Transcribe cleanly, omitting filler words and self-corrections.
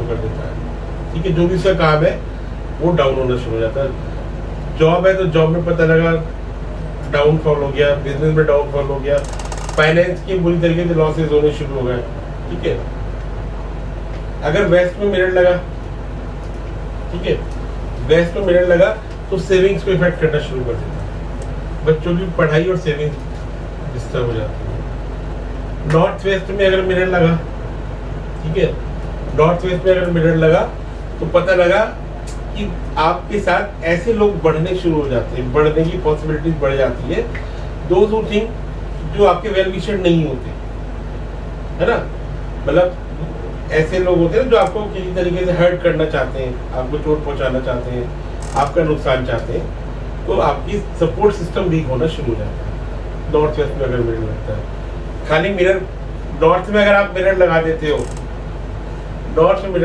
कर देता है। ठीक है, जो भी उसका काम है वो डाउन होना शुरू हो जाता है। जॉब है तो जॉब में पता लगा डाउनफॉल हो गया, बिजनेस में डाउनफॉल हो गया, फाइनेंस की बुरी तरीके से लॉसेज होने शुरू हो गए। ठीक है, अगर वेस्ट में मिरर लगा, ठीक है, वेस्ट में मिरर लगा तो सेविंग्स को इफेक्ट करना शुरू कर देता है, बच्चों की पढ़ाई और सेविंग्स डिस्टर्ब हो जाती है। नॉर्थ वेस्ट में अगर मिरर लगा, ठीक है, नॉर्थ वेस्ट में अगर मिरर लगा तो पता लगा कि आपके साथ ऐसे लोग बढ़ने शुरू हो जाते हैं, बढ़ने की पॉसिबिलिटीज बढ़ जाती है, दोज हू थिंक, जो आपके वेल विशर नहीं होते, है ना, मतलब ऐसे लोग होते हैं जो आपको किसी तरीके से हर्ट करना चाहते हैं, आपको चोट पहुंचाना चाहते हैं, आपका नुकसान चाहते हैं, तो आपकी सपोर्ट सिस्टम वीक होना शुरू हो जाता है। नॉर्थ वेस्ट में अगर मिरर लगता है, खाली मिरर नॉर्थ में अगर आप मिरर लगा देते हो, नॉर्थ में